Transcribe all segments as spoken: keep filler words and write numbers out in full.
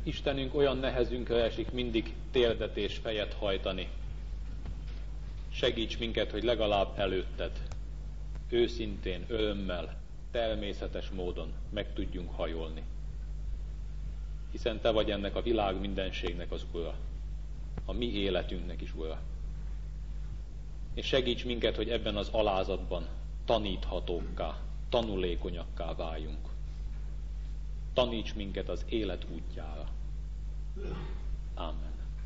Istenünk, olyan nehezünkre esik mindig térdet és fejet hajtani. Segíts minket, hogy legalább előtted, őszintén, örömmel, természetes módon meg tudjunk hajolni. Hiszen te vagy ennek a világ mindenségnek az Ura, a mi életünknek is Ura. És segíts minket, hogy ebben az alázatban taníthatókká, tanulékonyakká váljunk. Taníts minket az élet útjára. Ámen.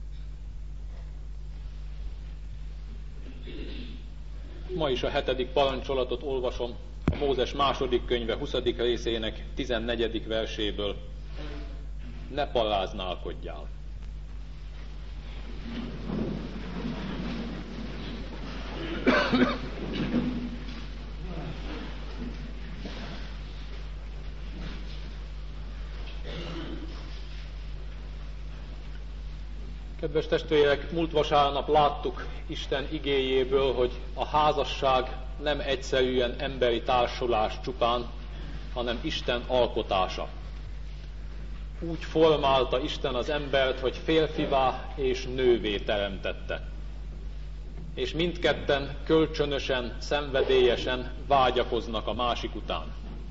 Ma is a hetedik parancsolatot olvasom a Mózes második könyve huszadik részének tizennegyedik verséből. Ne paráználkodjál. Kedves testvérek, múlt vasárnap láttuk Isten igéjéből, hogy a házasság nem egyszerűen emberi társulás csupán, hanem Isten alkotása. Úgy formálta Isten az embert, hogy férfivá és nővé teremtette. És mindketten kölcsönösen, szenvedélyesen vágyakoznak a másik után.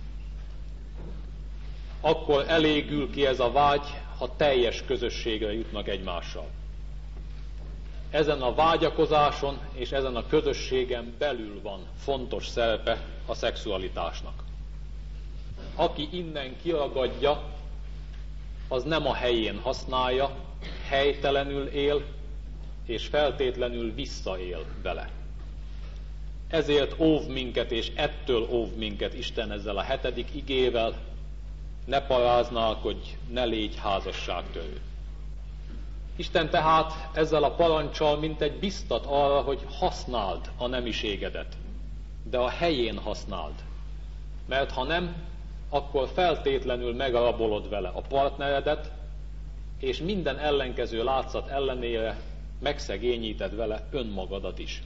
Akkor elégül ki ez a vágy, ha teljes közösségre jutnak egymással. Ezen a vágyakozáson és ezen a közösségen belül van fontos szerepe a szexualitásnak. Aki innen kiragadja, az nem a helyén használja, helytelenül él, és feltétlenül visszaél vele. Ezért óv minket, és ettől óv minket Isten ezzel a hetedik igével: ne paráználkodj, ne légy házasságtörő. Isten tehát ezzel a parancsal mintegy biztat arra, hogy használd a nemiségedet, de a helyén használd. Mert ha nem, akkor feltétlenül megrabolod vele a partneredet, és minden ellenkező látszat ellenére megszegényíted vele önmagadat is.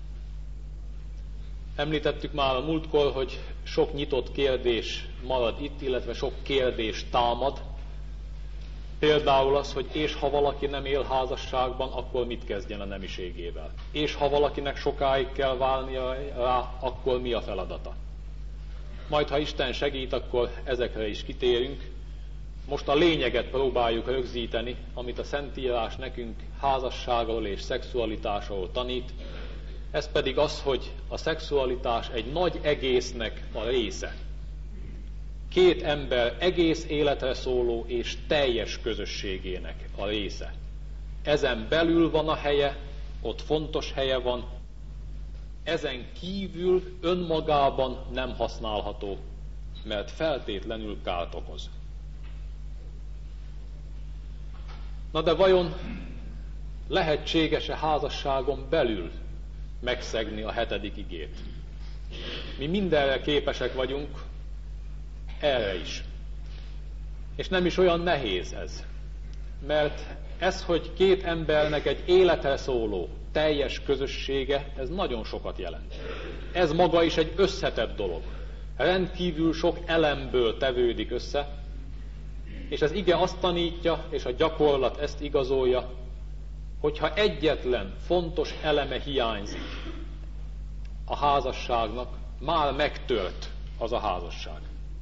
Említettük már a múltkor, hogy sok nyitott kérdés marad itt, illetve sok kérdés támad. Például az, hogy és ha valaki nem él házasságban, akkor mit kezdjen a nemiségével? És ha valakinek sokáig kell várnia rá, akkor mi a feladata? Majd, ha Isten segít, akkor ezekre is kitérünk. Most a lényeget próbáljuk rögzíteni, amit a Szentírás nekünk házasságról és szexualitásról tanít. Ez pedig az, hogy a szexualitás egy nagy egésznek a része. Két ember egész életre szóló és teljes közösségének a része. Ezen belül van a helye, ott fontos helye van, ezen kívül önmagában nem használható, mert feltétlenül kárt okoz. Na de vajon lehetséges-e házasságon belül megszegni a hetedik igét? Mi mindenre képesek vagyunk, erre is. És nem is olyan nehéz ez. Mert ez, hogy két embernek egy életre szóló, teljes közössége, ez nagyon sokat jelent. Ez maga is egy összetett dolog. Rendkívül sok elemből tevődik össze, és az ige azt tanítja, és a gyakorlat ezt igazolja, hogyha egyetlen fontos eleme hiányzik a házasságnak, már megtört az a házasság.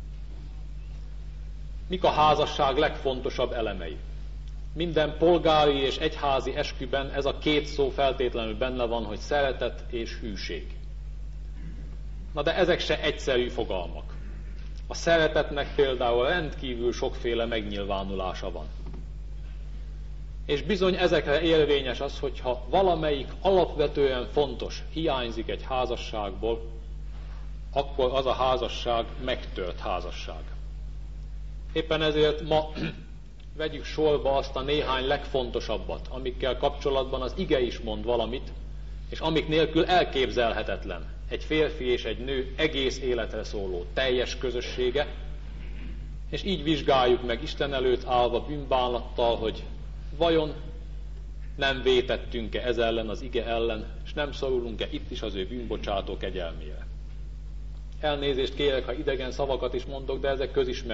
Mik a házasság legfontosabb elemei? Minden polgári és egyházi esküben ez a két szó feltétlenül benne van, hogy szeretet és hűség. Na de ezek se egyszerű fogalmak. A szeretetnek például rendkívül sokféle megnyilvánulása van. És bizony ezekre érvényes az, hogyha valamelyik alapvetően fontos hiányzik egy házasságból, akkor az a házasság megtört házasság. Éppen ezért ma vegyük sorba azt a néhány legfontosabbat, amikkel kapcsolatban az ige is mond valamit, és amik nélkül elképzelhetetlen egy férfi és egy nő egész életre szóló teljes közössége, és így vizsgáljuk meg Isten előtt állva bűnbánattal, hogy vajon nem vétettünk-e ez ellen, az ige ellen, és nem szorulunk-e itt is az ő bűnbocsátó kegyelmére. Elnézést kérek, ha idegen szavakat is mondok, de ezek közismert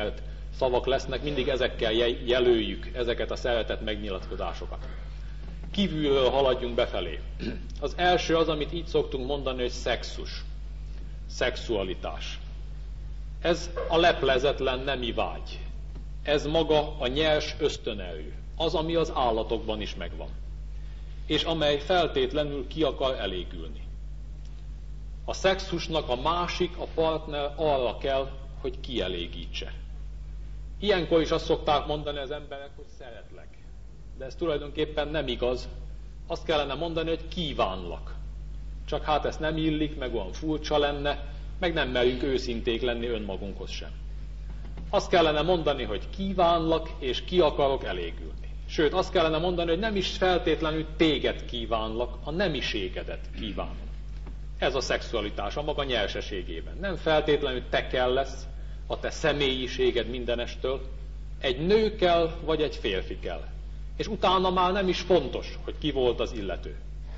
szavak lesznek, mindig ezekkel jelöljük ezeket a szeretet megnyilatkozásokat. Kívülről haladjunk befelé. Az első az, amit így szoktunk mondani, hogy szexus, szexualitás. Ez a leplezetlen nemi vágy. Ez maga a nyers ösztönerő, az, ami az állatokban is megvan, és amely feltétlenül ki akar elégülni. A szexusnak a másik, a partner arra kell, hogy kielégítse. Ilyenkor is azt szokták mondani az emberek, hogy szeretlek. De ez tulajdonképpen nem igaz. Azt kellene mondani, hogy kívánlak. Csak hát ezt nem illik, meg olyan furcsa lenne, meg nem merünk őszinték lenni önmagunkhoz sem. Azt kellene mondani, hogy kívánlak, és ki akarok elégülni. Sőt, azt kellene mondani, hogy nem is feltétlenül téged kívánlak, a nemiségedet kívánom. Ez a szexualitás a maga nyerseségében. Nem feltétlenül te kell lesz, a te személyiséged mindenestől, egy nő kell, vagy egy férfi kell. És utána már nem is fontos, hogy ki volt az illető.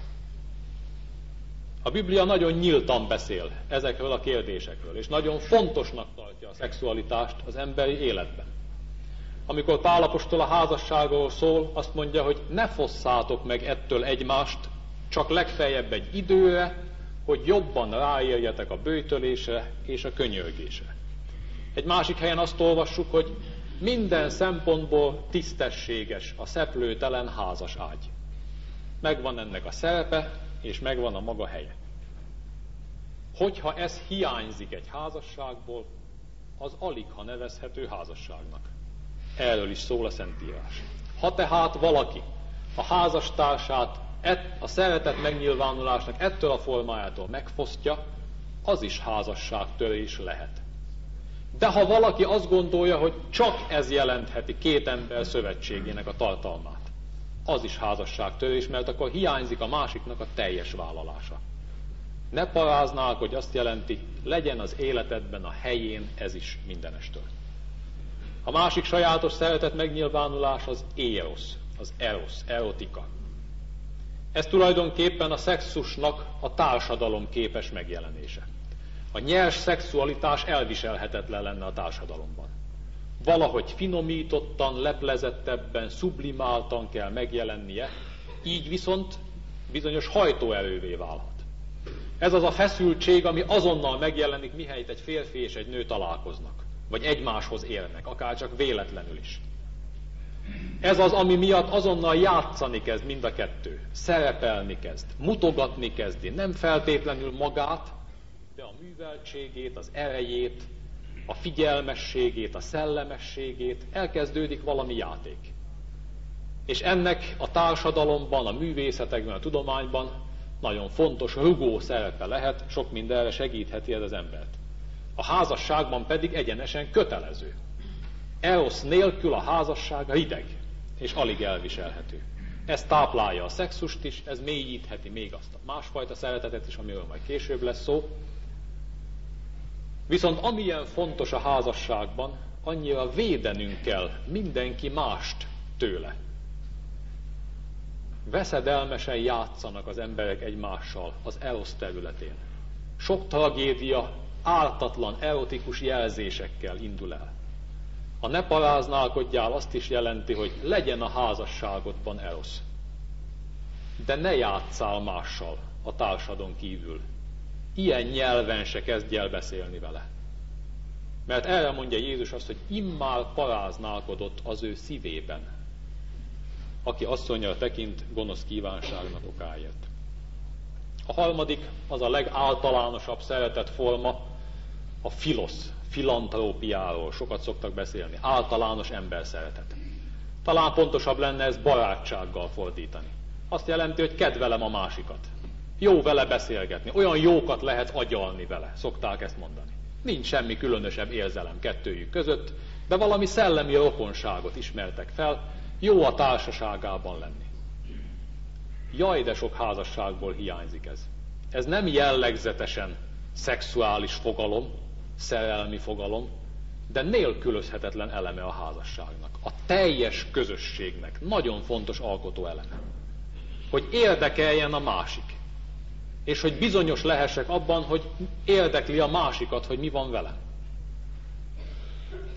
A Biblia nagyon nyíltan beszél ezekről a kérdésekről, és nagyon fontosnak tartja a szexualitást az emberi életben. Amikor Pál apostol a házasságról szól, azt mondja, hogy ne fosszátok meg ettől egymást, csak legfeljebb egy időre, hogy jobban ráérjetek a böjtölésre és a könyörgésre. Egy másik helyen azt olvassuk, hogy minden szempontból tisztességes a szeplőtelen házas ágy. Megvan ennek a szerepe, és megvan a maga helye. Hogyha ez hiányzik egy házasságból, az aligha nevezhető házasságnak. Erről is szól a Szentírás. Ha tehát valaki a házastársát a szeretet megnyilvánulásnak ettől a formájától megfosztja, az is házasságtörés lehet. De ha valaki azt gondolja, hogy csak ez jelentheti két ember szövetségének a tartalmát, az is házasságtörés, mert akkor hiányzik a másiknak a teljes vállalása. Ne paráznál, hogy azt jelenti, legyen az életedben a helyén ez is mindenestől. A másik sajátos szeretet megnyilvánulás az éros, az eros, erotika. Ez tulajdonképpen a szexusnak a társadalom képes megjelenése. A nyers szexualitás elviselhetetlen lenne a társadalomban. Valahogy finomítottan, leplezettebben, sublimáltan kell megjelennie, így viszont bizonyos hajtóerővé válhat. Ez az a feszültség, ami azonnal megjelenik, mihelyt egy férfi és egy nő találkoznak, vagy egymáshoz érnek, akár csak véletlenül is. Ez az, ami miatt azonnal játszani kezd mind a kettő, szerepelni kezd, mutogatni kezdi, nem feltétlenül magát, de a műveltségét, az erejét, a figyelmességét, a szellemességét, elkezdődik valami játék. És ennek a társadalomban, a művészetekben, a tudományban nagyon fontos, rugó szerepe lehet, sok mindenre segítheti ez az embert. A házasságban pedig egyenesen kötelező. Erosz nélkül a házasság rideg, és alig elviselhető. Ez táplálja a szexust is, ez mélyítheti még azt a másfajta szeretetet is, amiről majd később lesz szó. Viszont amilyen fontos a házasságban, annyira védenünk kell mindenki mást tőle. Veszedelmesen játszanak az emberek egymással az erosz területén. Sok tragédia ártatlan erotikus jelzésekkel indul el. A ne paráználkodjál azt is jelenti, hogy legyen a házasságodban erosz. De ne játsszál mással a társadon kívül. Ilyen nyelven se kezdj el beszélni vele. Mert erre mondja Jézus azt, hogy immár paráználkodott az ő szívében, aki asszonyra tekint gonosz kívánságnak okáért. A harmadik, az a legáltalánosabb szeretetforma, a filosz, filantrópiáról sokat szoktak beszélni, általános emberszeretet. Talán pontosabb lenne ez barátsággal fordítani. Azt jelenti, hogy kedvelem a másikat. Jó vele beszélgetni, olyan jókat lehet agyalni vele, szokták ezt mondani. Nincs semmi különösebb érzelem kettőjük között, de valami szellemi rokonságot ismertek fel, jó a társaságában lenni. Jaj, de sok házasságból hiányzik ez. Ez nem jellegzetesen szexuális fogalom, szerelmi fogalom, de nélkülözhetetlen eleme a házasságnak. A teljes közösségnek nagyon fontos alkotó eleme. Hogy érdekeljen a másik. És hogy bizonyos lehessek abban, hogy érdekli a másikat, hogy mi van velem.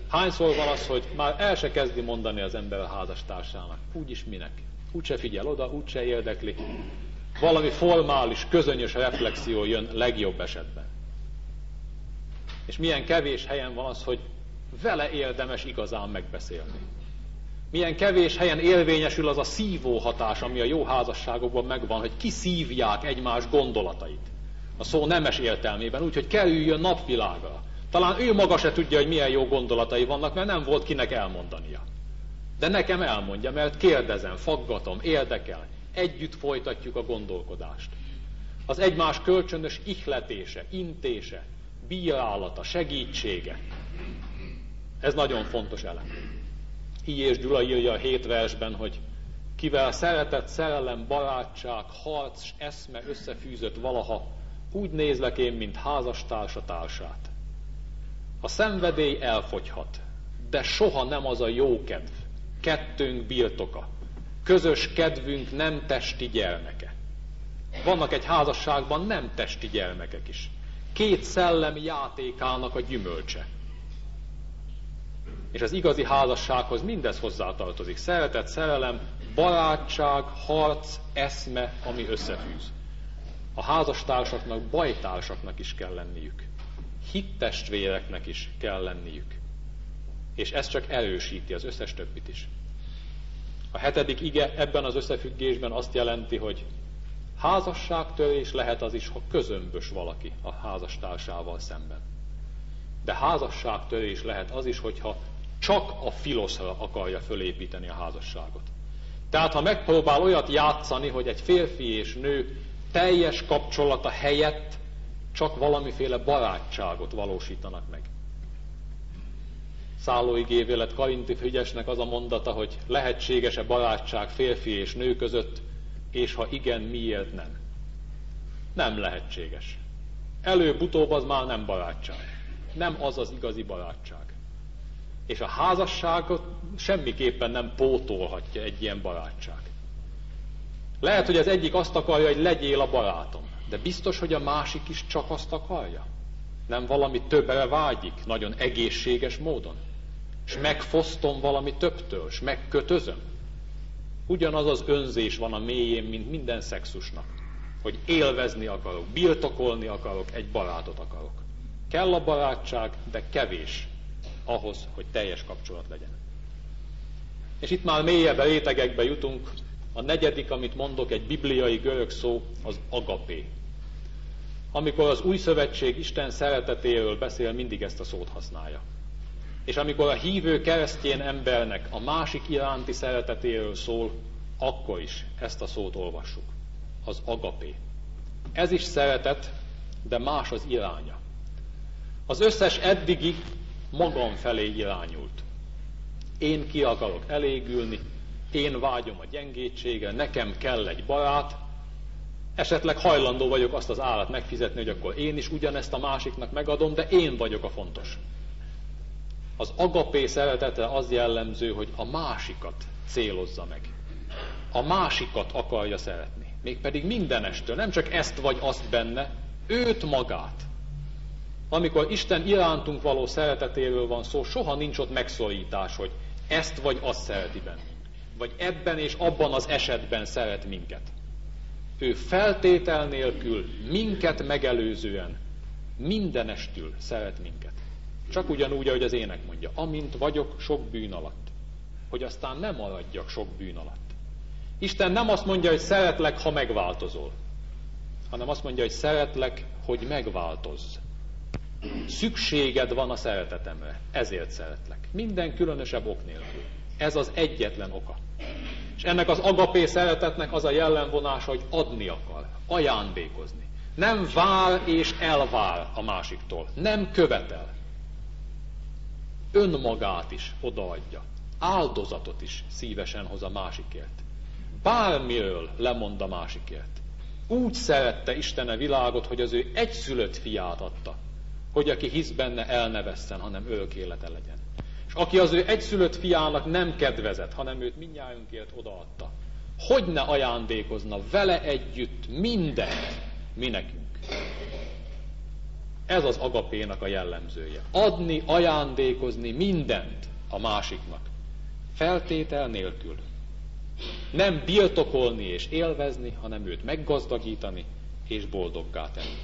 Hányszor van az, hogy már el se kezdi mondani az ember a házastársának, úgyis minek, úgyse figyel oda, úgyse érdekli. Valami formális, közönyös reflexió jön legjobb esetben. És milyen kevés helyen van az, hogy vele érdemes igazán megbeszélni. Milyen kevés helyen érvényesül az a szívó hatás, ami a jó házasságokban megvan, hogy kiszívják egymás gondolatait. A szó nemes értelmében, úgyhogy kerüljön napvilágra. Talán ő maga se tudja, hogy milyen jó gondolatai vannak, mert nem volt kinek elmondania. De nekem elmondja, mert kérdezem, faggatom, érdekel. Együtt folytatjuk a gondolkodást. Az egymás kölcsönös ihletése, intése, bírálata, segítsége. Ez nagyon fontos elem. I. és Gyula írja a hét versben, hogy kivel szeretet, szerelem, barátság, harc, s eszme összefűzött valaha, úgy nézlek én, mint házastársa társát. A szenvedély elfogyhat, de soha nem az a jókedv, kettőnk birtoka, közös kedvünk nem testi gyermeke. Vannak egy házasságban nem testi gyermekek is. Két szellem játékának a gyümölcse. És az igazi házassághoz mindez hozzátartozik. Szeretet, szerelem, barátság, harc, eszme, ami összefűz. A házastársaknak bajtársaknak is kell lenniük. Hittestvéreknek is kell lenniük. És ez csak erősíti az összes többit is. A hetedik ige ebben az összefüggésben azt jelenti, hogy házasságtörés lehet az is, ha közömbös valaki a házastársával szemben. De házasságtörés lehet az is, hogyha csak a filoszra akarja fölépíteni a házasságot. Tehát ha megpróbál olyat játszani, hogy egy férfi és nő teljes kapcsolata helyett csak valamiféle barátságot valósítanak meg. Szállóigévé lett Karinti Frigyesnek az a mondata, hogy lehetséges-e barátság férfi és nő között, és ha igen, miért nem? Nem lehetséges. Előbb-utóbb az már nem barátság. Nem az az igazi barátság. És a házasságot semmiképpen nem pótolhatja egy ilyen barátság. Lehet, hogy az egyik azt akarja, hogy legyél a barátom, de biztos, hogy a másik is csak azt akarja. Nem valami többre vágyik, nagyon egészséges módon. És megfosztom valami többtől, és megkötözöm. Ugyanaz az önzés van a mélyén, mint minden szexusnak. Hogy élvezni akarok, birtokolni akarok, egy barátot akarok. Kell a barátság, de kevés ahhoz, hogy teljes kapcsolat legyen. És itt már mélyebb rétegekbe jutunk. A negyedik, amit mondok, egy bibliai görög szó, az agapé. Amikor az új szövetség Isten szeretetéről beszél, mindig ezt a szót használja. És amikor a hívő keresztény embernek a másik iránti szeretetéről szól, akkor is ezt a szót olvassuk. Az agapé. Ez is szeretet, de más az iránya. Az összes eddigi magam felé irányult. Én ki akarok elégülni, én vágyom a gyengétségre, nekem kell egy barát, esetleg hajlandó vagyok azt az árat megfizetni, hogy akkor én is ugyanezt a másiknak megadom, de én vagyok a fontos. Az agapé szeretetre az jellemző, hogy a másikat célozza meg. A másikat akarja szeretni. Mégpedig mindenestől, nem csak ezt vagy azt benne, őt magát. Amikor Isten irántunk való szeretetéről van szó, soha nincs ott megszorítás, hogy ezt vagy azt szereti bennünk. Vagy ebben és abban az esetben szeret minket. Ő feltétel nélkül, minket megelőzően, mindenestül szeret minket. Csak ugyanúgy, ahogy az ének mondja, amint vagyok sok bűn alatt, hogy aztán nem maradjak sok bűn alatt. Isten nem azt mondja, hogy szeretlek, ha megváltozol, hanem azt mondja, hogy szeretlek, hogy megváltozz. Szükséged van a szeretetemre, ezért szeretlek. Minden különösebb ok nélkül. Ez az egyetlen oka. És ennek az agapé szeretetnek az a jellemvonása, hogy adni akar, ajándékozni. Nem vár és elvár a másiktól, nem követel. Önmagát is odaadja, áldozatot is szívesen hoz a másikért. Bármiről lemond a másikért. Úgy szerette Isten a világot, hogy az ő egyszülött fiát adta, hogy aki hisz benne, el ne vesszen, hanem örök élete legyen. És aki az ő egyszülött fiának nem kedvezett, hanem őt mindnyájunkért odaadta, hogy ne ajándékozna vele együtt mindent mi nekünk. Ez az agapénak a jellemzője. Adni, ajándékozni mindent a másiknak. Feltétel nélkül. Nem birtokolni és élvezni, hanem őt meggazdagítani és boldoggá tenni.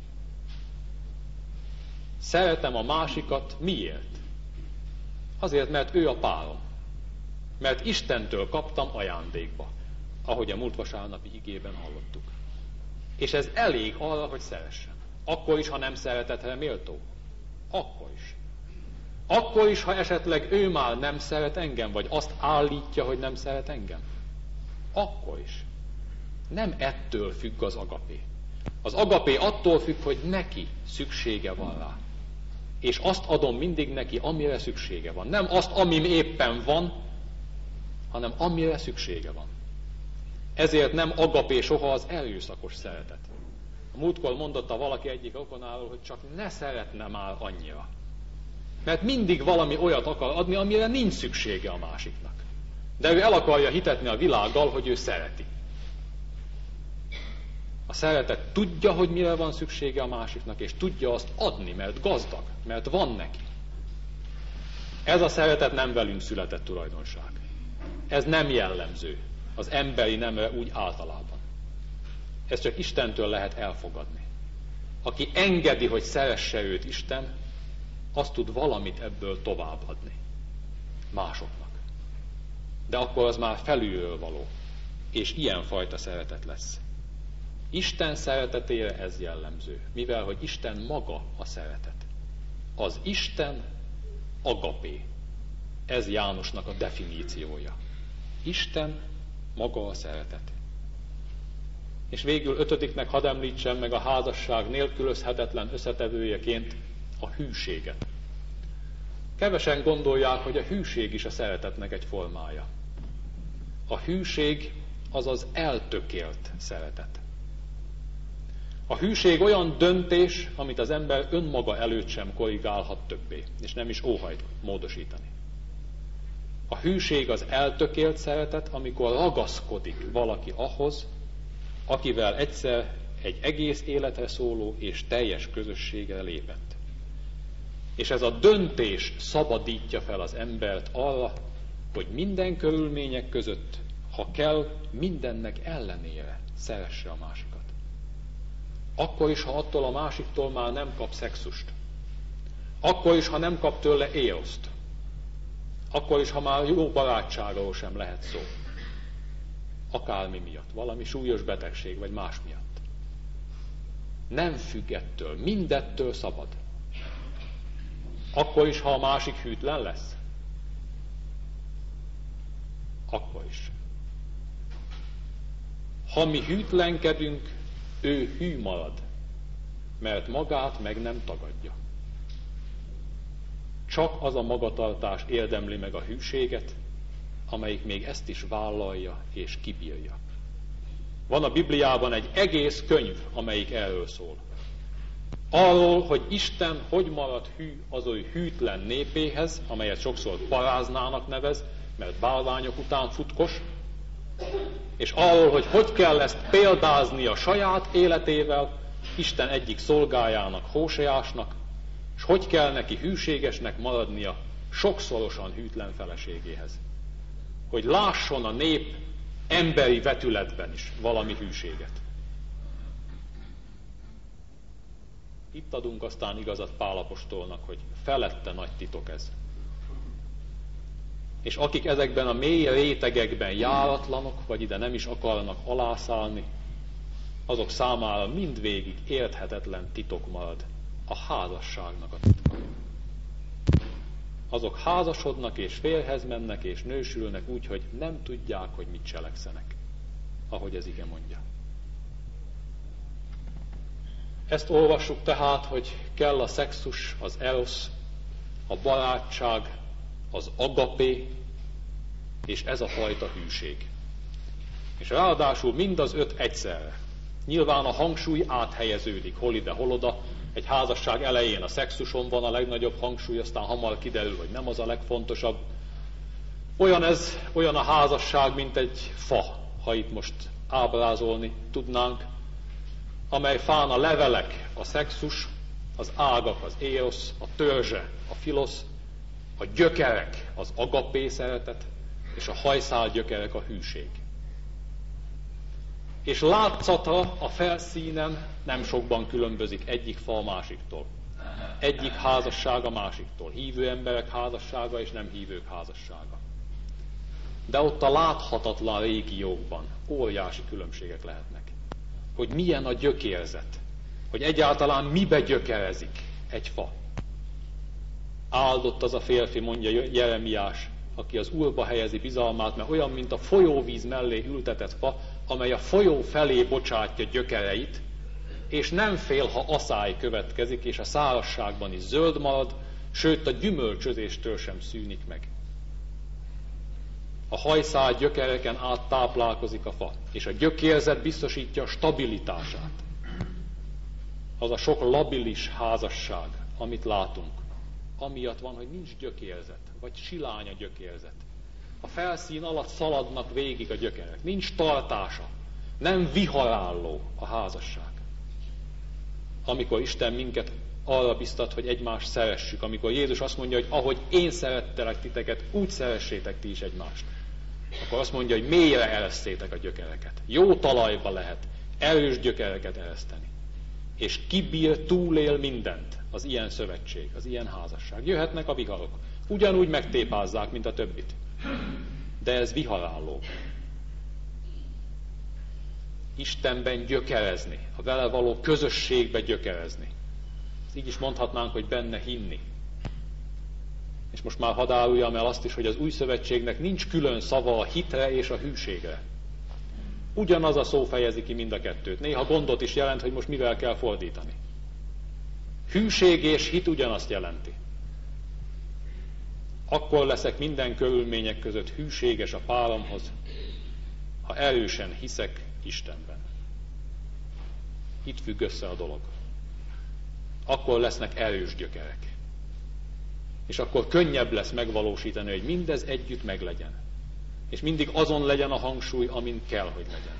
Szeretem a másikat miért? Azért, mert ő a párom. Mert Istentől kaptam ajándékba, ahogy a múlt vasárnapi igében hallottuk. És ez elég arra, hogy szeressem. Akkor is, ha nem szeretetre méltó. Akkor is. Akkor is, ha esetleg ő már nem szeret engem, vagy azt állítja, hogy nem szeret engem. Akkor is. Nem ettől függ az agapé. Az agapé attól függ, hogy neki szüksége van rá. És azt adom mindig neki, amire szüksége van. Nem azt, amim éppen van, hanem amire szüksége van. Ezért nem agapé soha az erőszakos szeretet. A múltkor mondotta valaki egyik rokonáról, hogy csak ne szeretne már annyira. Mert mindig valami olyat akar adni, amire nincs szüksége a másiknak. De ő el akarja hitetni a világgal, hogy ő szereti. A szeretet tudja, hogy mire van szüksége a másiknak, és tudja azt adni, mert gazdag, mert van neki. Ez a szeretet nem velünk született tulajdonság. Ez nem jellemző az emberi nemre úgy általában. Ez csak Istentől lehet elfogadni. Aki engedi, hogy szeresse őt Isten, azt tud valamit ebből továbbadni másoknak. De akkor az már felülről való, és ilyenfajta szeretet lesz. Isten szeretetére ez jellemző, mivel hogy Isten maga a szeretet. Az Isten agapé. Ez Jánosnak a definíciója. Isten maga a szeretet. És végül ötödiknek hadd említsem meg a házasság nélkülözhetetlen összetevőjeként a hűséget. Kevesen gondolják, hogy a hűség is a szeretetnek egy formája. A hűség az az eltökélt szeretet. A hűség olyan döntés, amit az ember önmaga előtt sem korrigálhat többé, és nem is óhajt módosítani. A hűség az eltökélt szeretet, amikor ragaszkodik valaki ahhoz, akivel egyszer egy egész életre szóló és teljes közösségre lépett. És ez a döntés szabadítja fel az embert arra, hogy minden körülmények között, ha kell, mindennek ellenére szeresse a másikat. Akkor is, ha attól a másiktól már nem kap szexust. Akkor is, ha nem kap tőle éroszt. Akkor is, ha már jó barátságról sem lehet szó. Akármi miatt, valami súlyos betegség, vagy más miatt. Nem függ ettől, mindettől szabad. Akkor is, ha a másik hűtlen lesz. Akkor is. Ha mi hűtlenkedünk, ő hű marad, mert magát meg nem tagadja. Csak az a magatartás érdemli meg a hűséget, amelyik még ezt is vállalja és kibírja. Van a Bibliában egy egész könyv, amelyik erről szól. Arról, hogy Isten hogy marad hű az ő hűtlen népéhez, amelyet sokszor paráznának nevez, mert bálványok után futkos, és arról, hogy hogy kell ezt példázni a saját életével, Isten egyik szolgájának, Hóseásnak, és hogy kell neki hűségesnek maradnia sokszorosan hűtlen feleségéhez. Hogy lásson a nép emberi vetületben is valami hűséget. Itt adunk aztán igazat Pál apostolnak, hogy felette nagy titok ez. És akik ezekben a mély rétegekben járatlanok, vagy ide nem is akarnak alászállni, azok számára mindvégig érthetetlen titok marad a házasságnak a titka. Azok házasodnak és férjhez mennek és nősülnek úgy, hogy nem tudják, hogy mit cselekszenek, ahogy ez ige mondja. Ezt olvassuk tehát, hogy kell a szexus, az erosz, a barátság, az agapé, és ez a fajta hűség. És ráadásul mind az öt egyszerre. Nyilván a hangsúly áthelyeződik, hol ide, hol oda. Egy házasság elején a szexuson van a legnagyobb hangsúly, aztán hamar kiderül, hogy nem az a legfontosabb. Olyan ez, olyan a házasság, mint egy fa, ha itt most ábrázolni tudnánk, amely fán a levelek, a szexus, az ágak, az éosz, a törzse, a filosz, a gyökerek, az agapé szeretet, és a hajszál gyökerek, a hűség. És látszata a felszínen nem sokban különbözik egyik fa a másiktól. Egyik házasság a másiktól. Hívő emberek házassága és nem hívők házassága. De ott a láthatatlan régiókban óriási különbségek lehetnek. Hogy milyen a gyökérzet. Hogy egyáltalán mibe gyökerezik egy fa. Áldott az a férfi, mondja Jeremiás, aki az Úrba helyezi bizalmát, mert olyan, mint a folyóvíz mellé ültetett fa, amely a folyó felé bocsátja gyökereit, és nem fél, ha aszály következik, és a szárazságban is zöld marad, sőt a gyümölcsözéstől sem szűnik meg. A hajszál gyökereken át táplálkozik a fa, és a gyökérzet biztosítja a stabilitását. Az a sok labilis házasság, amit látunk, amiatt van, hogy nincs gyökérzet, vagy silány a gyökérzet. A felszín alatt szaladnak végig a gyökerek, nincs tartása, nem viharálló a házasság. Amikor Isten minket arra biztat, hogy egymást szeressük, amikor Jézus azt mondja, hogy ahogy én szerettelek titeket, úgy szeressétek ti is egymást. Akkor azt mondja, hogy mélyre eresztétek a gyökereket. Jó talajba lehet erős gyökereket ereszteni. És kibír, túlél mindent az ilyen szövetség, az ilyen házasság. Jöhetnek a viharok. Ugyanúgy megtépázzák, mint a többit. De ez viharálló. Istenben gyökerezni, a vele való közösségbe gyökerezni. Így is mondhatnánk, hogy benne hinni. És most már hadd áruljam el azt is, hogy az új szövetségnek nincs külön szava a hitre és a hűségre. Ugyanaz a szó fejezi ki mind a kettőt. Néha gondot is jelent, hogy most mivel kell fordítani. Hűség és hit ugyanazt jelenti. Akkor leszek minden körülmények között hűséges a páromhoz, ha erősen hiszek Istenben. Itt függ össze a dolog. Akkor lesznek erős gyökerek. És akkor könnyebb lesz megvalósítani, hogy mindez együtt meglegyen. És mindig azon legyen a hangsúly, amin kell, hogy legyen.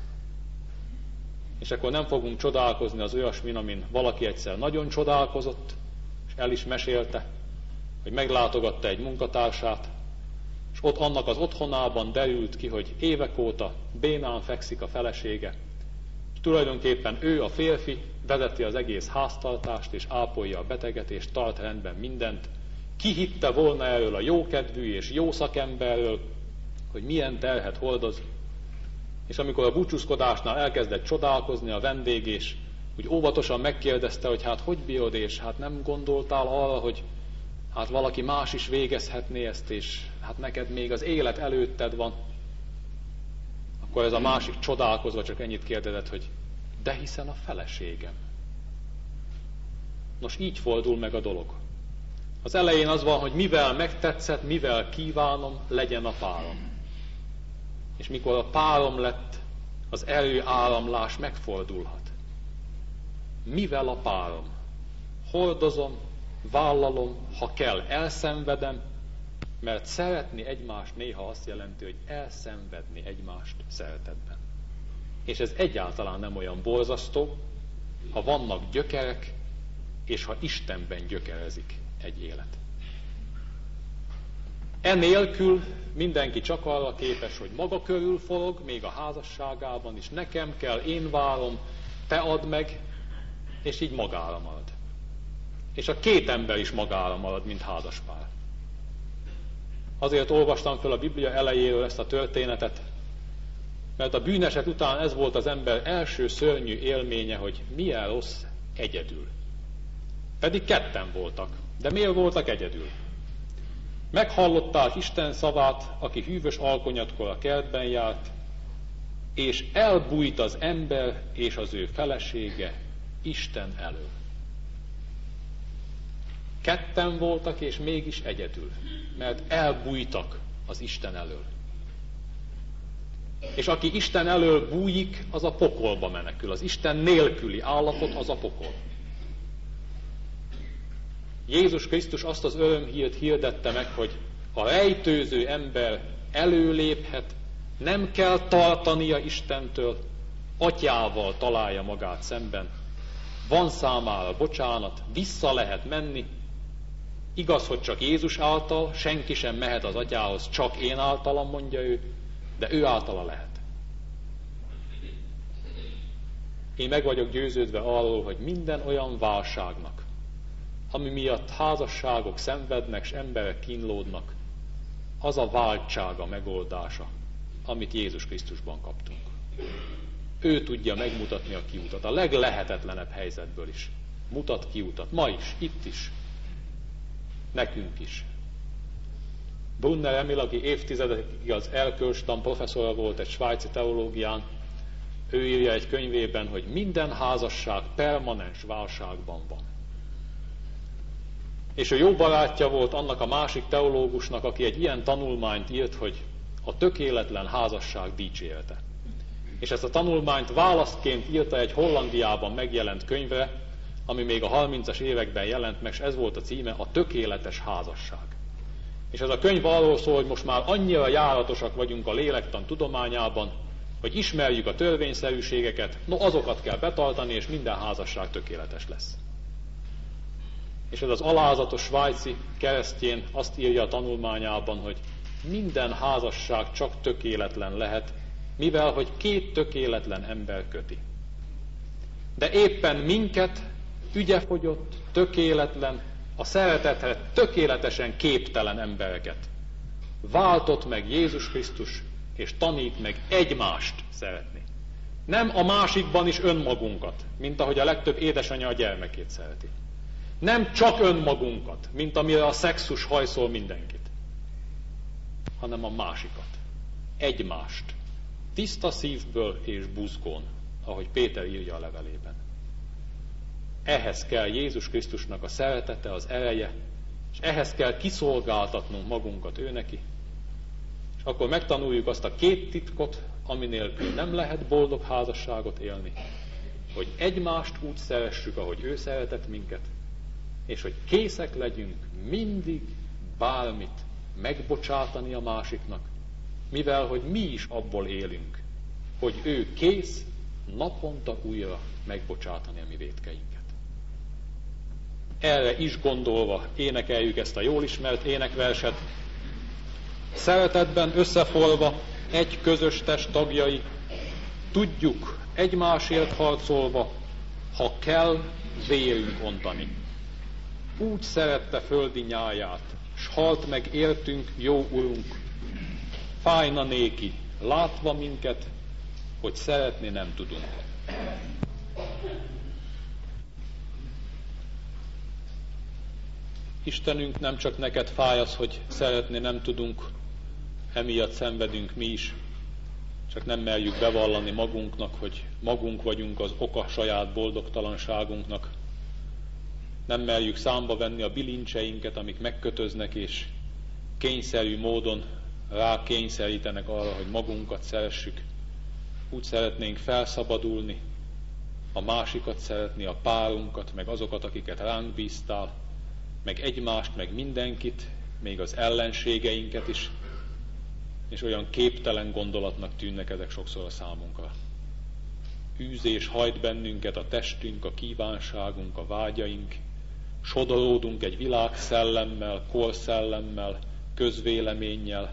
És akkor nem fogunk csodálkozni az olyasmin, amin valaki egyszer nagyon csodálkozott, és el is mesélte, hogy meglátogatta egy munkatársát, és ott annak az otthonában derült ki, hogy évek óta bénán fekszik a felesége, és tulajdonképpen ő, a férfi, vezeti az egész háztartást, és ápolja a beteget, és tart rendben mindent. Ki hitte volna erről a jókedvű és jó szakemberről, hogy milyen terhet hordoz, és amikor a búcsúzkodásnál elkezdett csodálkozni a vendég, és úgy óvatosan megkérdezte, hogy hát hogy bírod, és hát nem gondoltál arra, hogy hát valaki más is végezhetné ezt, és hát neked még az élet előtted van, akkor ez a másik csodálkozva csak ennyit kérdezett, hogy de hiszen a feleségem. Nos, így fordul meg a dolog. Az elején az van, hogy mivel megtetszett, mivel kívánom, legyen a párom. És mikor a párom lett, az erőáramlás megfordulhat. Mivel a párom? Hordozom, vállalom, ha kell, elszenvedem, mert szeretni egymást néha azt jelenti, hogy elszenvedni egymást szeretetben. És ez egyáltalán nem olyan borzasztó, ha vannak gyökerek, és ha Istenben gyökerezik egy élet. Enélkül mindenki csak arra képes, hogy maga körül forog, még a házasságában is, nekem kell, én várom, te add meg, és így magára marad. És a két ember is magára marad, mint házaspár. Azért olvastam fel a Biblia elejéről ezt a történetet, mert a bűneset után ez volt az ember első szörnyű élménye, hogy milyen rossz egyedül. Pedig ketten voltak, de miért voltak egyedül? Meghallották Isten szavát, aki hűvös alkonyatkor a kertben járt, és elbújt az ember és az ő felesége Isten elől. Ketten voltak, és mégis egyedül, mert elbújtak az Isten elől. És aki Isten elől bújik, az a pokolba menekül. Az Isten nélküli állapot az a pokol. Jézus Krisztus azt az örömhírt hirdette meg, hogy a rejtőző ember előléphet, nem kell tartania Istentől, atyával találja magát szemben, van számára bocsánat, vissza lehet menni. Igaz, hogy csak Jézus által, senki sem mehet az Atyához, csak én általam, mondja ő, de ő általa lehet. Én meg vagyok győződve arról, hogy minden olyan válságnak, ami miatt házasságok szenvednek, s emberek kínlódnak, az a váltság a megoldása, amit Jézus Krisztusban kaptunk. Ő tudja megmutatni a kiutat, a leglehetetlenebb helyzetből is. Mutat kiutat, ma is, itt is, nekünk is. Brunner Emil, aki évtizedekig az Erkölcstan professzora volt egy svájci teológián, ő írja egy könyvében, hogy minden házasság permanens válságban van. És ő jó barátja volt annak a másik teológusnak, aki egy ilyen tanulmányt írt, hogy a tökéletlen házasság dicsérete. És ezt a tanulmányt választként írta egy Hollandiában megjelent könyvre, ami még a harmincas években jelent meg, és ez volt a címe, A tökéletes házasság. És ez a könyv arról szól, hogy most már annyira járatosak vagyunk a lélektan tudományában, hogy ismerjük a törvényszerűségeket, no azokat kell betartani, és minden házasság tökéletes lesz. És ez az alázatos svájci keresztjén azt írja a tanulmányában, hogy minden házasság csak tökéletlen lehet, mivel hogy két tökéletlen ember köti. De éppen minket, ügyefogyott, tökéletlen, a szeretetre tökéletesen képtelen embereket váltott meg Jézus Krisztus, és tanít meg egymást szeretni. Nem a másikban is önmagunkat, mint ahogy a legtöbb édesanyja a gyermekét szereti. Nem csak önmagunkat, mint amire a szexus hajszol mindenkit, hanem a másikat, egymást, tiszta szívből és buzgón, ahogy Péter írja a levelében. Ehhez kell Jézus Krisztusnak a szeretete, az ereje, és ehhez kell kiszolgáltatnunk magunkat ő neki, és akkor megtanuljuk azt a két titkot, ami nélkül nem lehet boldog házasságot élni, hogy egymást úgy szeressük, ahogy ő szeretett minket, és hogy készek legyünk mindig bármit megbocsátani a másiknak, mivel hogy mi is abból élünk, hogy ő kész naponta újra megbocsátani a mi vétkeinket. Erre is gondolva énekeljük ezt a jól ismert énekverset. Szeretetben összeforva, egy közös test tagjai, tudjuk egymásért harcolva, ha kell, vérünk ontani. Úgy szerette földi nyáját, s halt meg értünk, jó Urunk, fájna néki, látva minket, hogy szeretni nem tudunk. Istenünk, nem csak neked fáj az, hogy szeretni nem tudunk, emiatt szenvedünk mi is, csak nem merjük bevallani magunknak, hogy magunk vagyunk az oka saját boldogtalanságunknak. Nem merjük számba venni a bilincseinket, amik megkötöznek, és kényszerű módon rákényszerítenek arra, hogy magunkat szeressük. Úgy szeretnénk felszabadulni, a másikat szeretni, a párunkat, meg azokat, akiket ránk bíztál, meg egymást, meg mindenkit, még az ellenségeinket is, és olyan képtelen gondolatnak tűnnek ezek sokszor a számunkra. Űzés hajt bennünket, a testünk, a kívánságunk, a vágyaink, sodoródunk egy világszellemmel, korszellemmel, közvéleménnyel,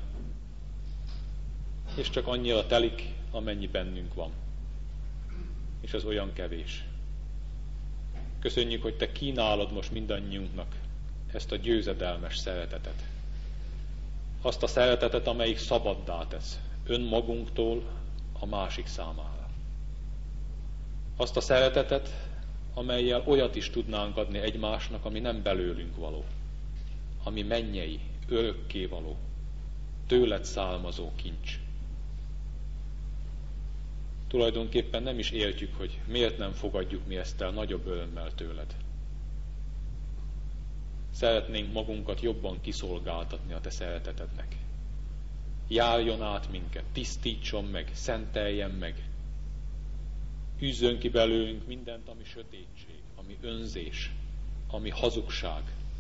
és csak annyira telik, amennyi bennünk van. És ez olyan kevés. Köszönjük, hogy te kínálod most mindannyiunknak ezt a győzedelmes szeretetet. Azt a szeretetet, amelyik szabaddá tesz önmagunktól a másik számára. Azt a szeretetet, amellyel olyat is tudnánk adni egymásnak, ami nem belőlünk való, ami mennyei, örökké való, tőled származó kincs. Tulajdonképpen nem is értjük, hogy miért nem fogadjuk mi ezt el nagyobb örömmel tőled. Szeretnénk magunkat jobban kiszolgáltatni a te szeretetednek. Járjon át minket, tisztítson meg, szenteljen meg. Üzzön ki belőlünk mindent, ami sötétség, ami önzés, ami hazugság.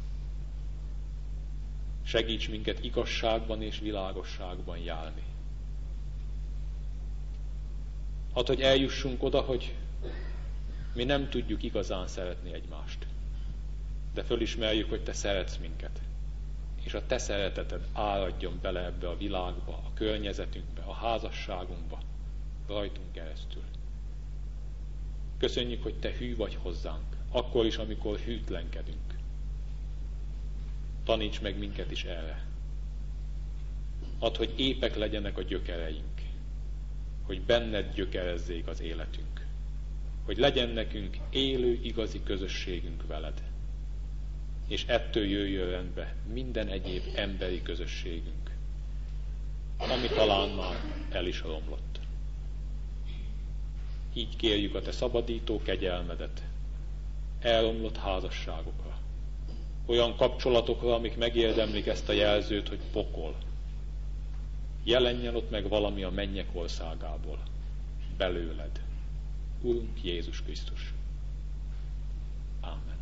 Segíts minket igazságban és világosságban járni. Add, hogy eljussunk oda, hogy Mi nem tudjuk igazán szeretni egymást, de fölismerjük, hogy te szeretsz minket, és a te szereteted áradjon bele ebbe a világba, a környezetünkbe, a házasságunkba, rajtunk keresztül. Köszönjük, hogy te hű vagy hozzánk, akkor is, amikor hűtlenkedünk. Taníts meg minket is erre. Add, hogy épek legyenek a gyökereink, hogy benned gyökerezzék az életünk, hogy legyen nekünk élő, igazi közösségünk veled, és ettől jöjjön rendbe minden egyéb emberi közösségünk, ami talán már el is romlott. Így kérjük a te szabadító kegyelmedet elromlott házasságokra, olyan kapcsolatokra, amik megérdemlik ezt a jelzőt, hogy pokol. Jelenjen ott meg valami a mennyek országából, belőled, Urunk Jézus Krisztus. Ámen.